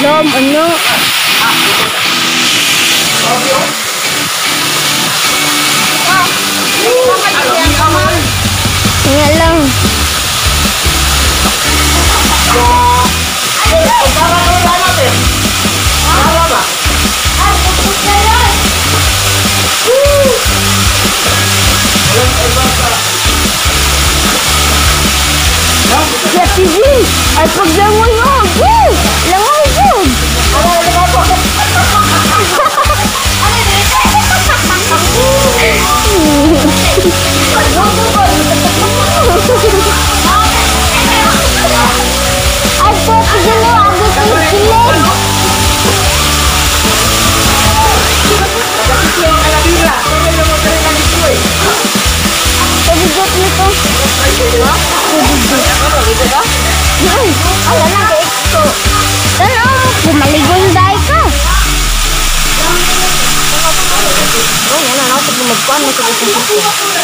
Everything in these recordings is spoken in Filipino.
Dom, ano? Nga lang. Ya TV, ay paglangon mo. Langon mo. Ako pagano, ako pagkilig. Pabigot nito. Ala na kay ito. Tara, bumaligon dai ka. Oh, yan na ako magkuan mo sa dito.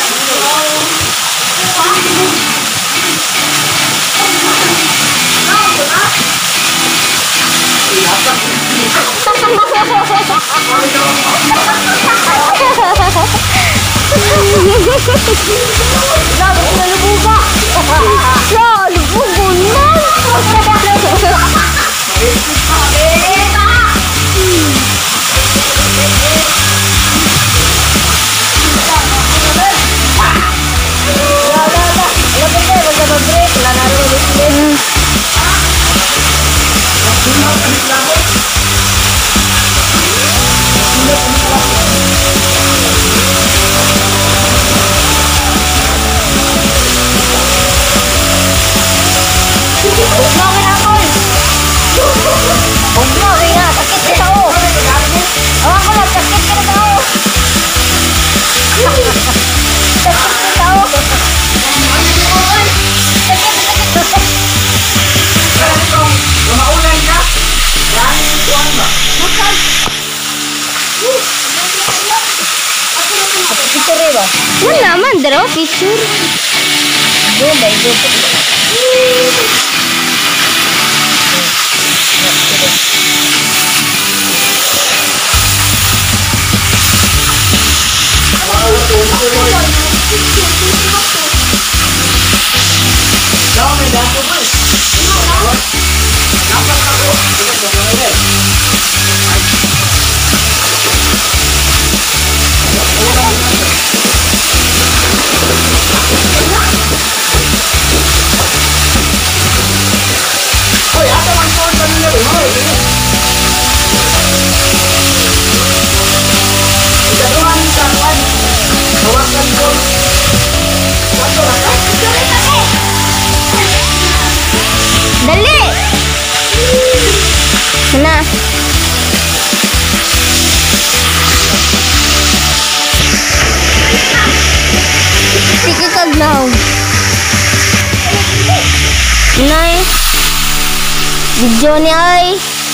Wala man, dalawa picture. Ganda, ganda. Dali! Sana? Sige kaglaw. Nay. Video ni ay.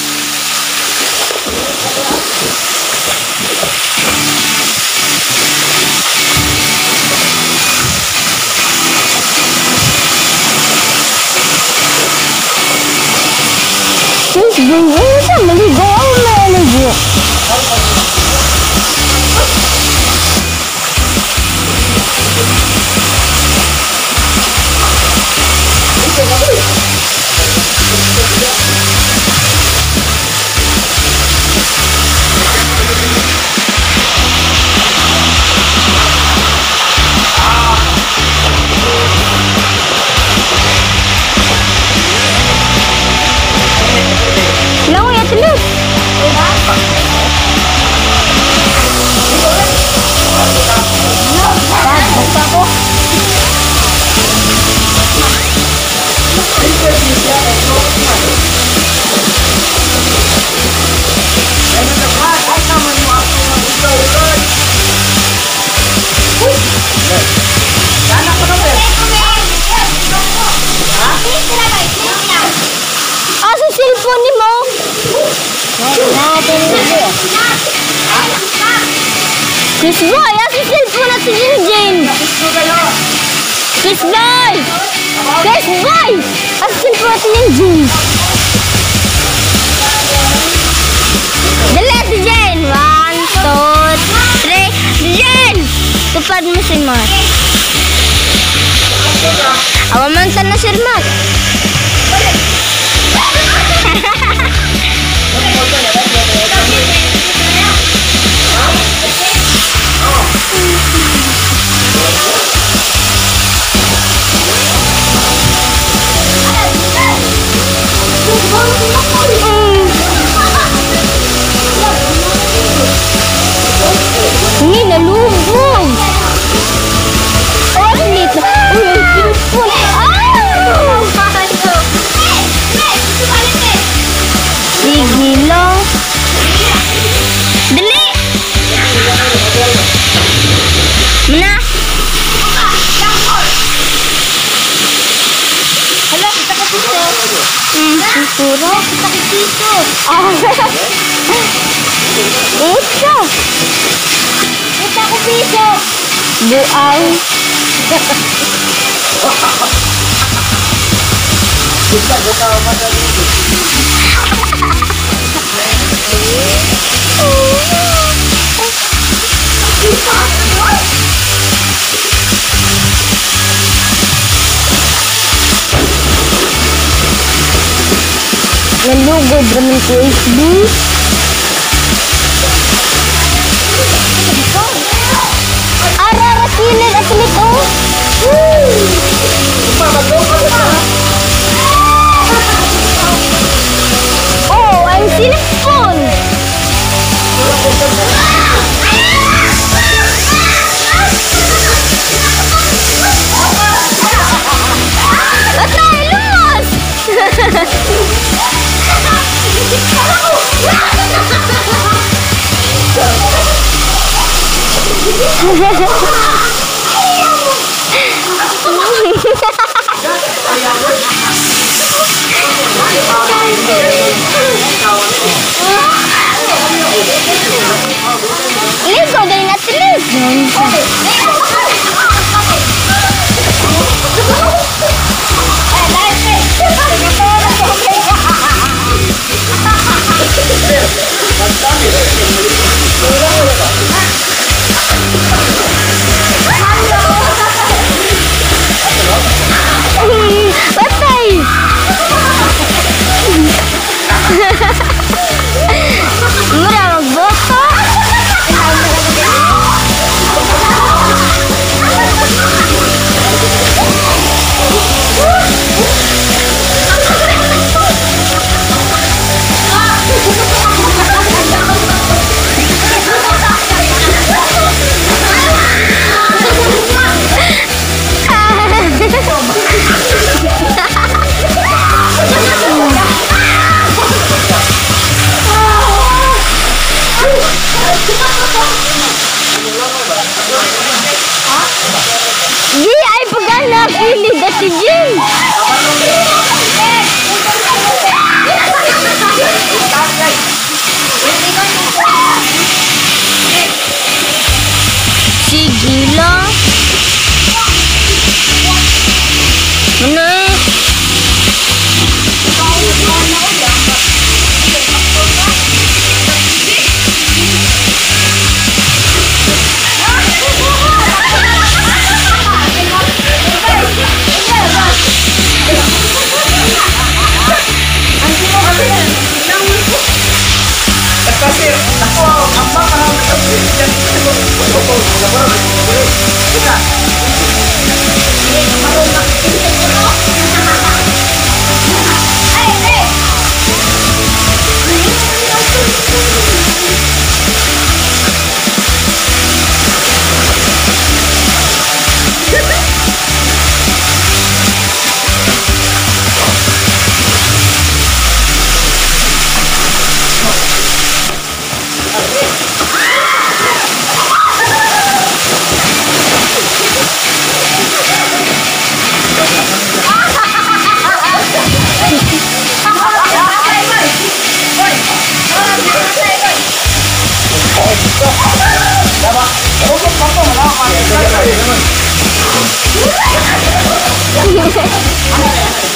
Ganyan na, maligo ang maligo. Chris Boy, asa cellphone na si Jinjin? Chris Boy! Chris Boy! Asa cellphone na si Jinjin? Upad mo si Mat. Awamantan na Sir Mat. Ini nalubog. Oh, dito. Uy, pinpun. Sige lang. Dali. Mana? Hala, kita ka piso. Siguro. Kita ka piso. Ito. Kita ko piso. Buaw. Nalugod naman ko HD. Ara kilid at nito. Oh, ang sinipon. Batay, lumos! Ligo din at ligo. Batay. Mura magboto. Di ay pagana pilih dah si Jin. Si gila. Mana? Kasi ako ang mga kapityan ko kita Ano